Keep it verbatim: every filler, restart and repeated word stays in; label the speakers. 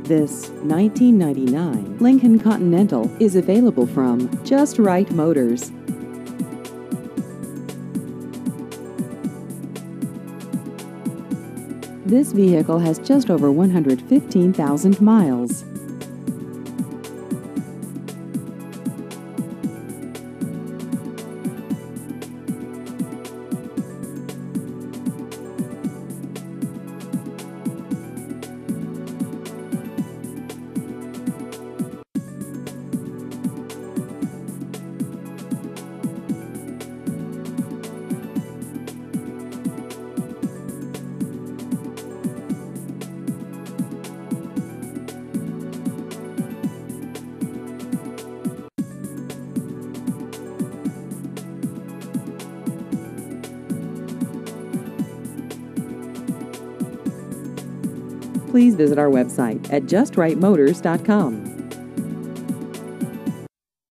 Speaker 1: This nineteen ninety-nine Lincoln Continental is available from Just Right Motors. This vehicle has just over one hundred fifteen thousand miles. Please visit our website at just right motors dot com.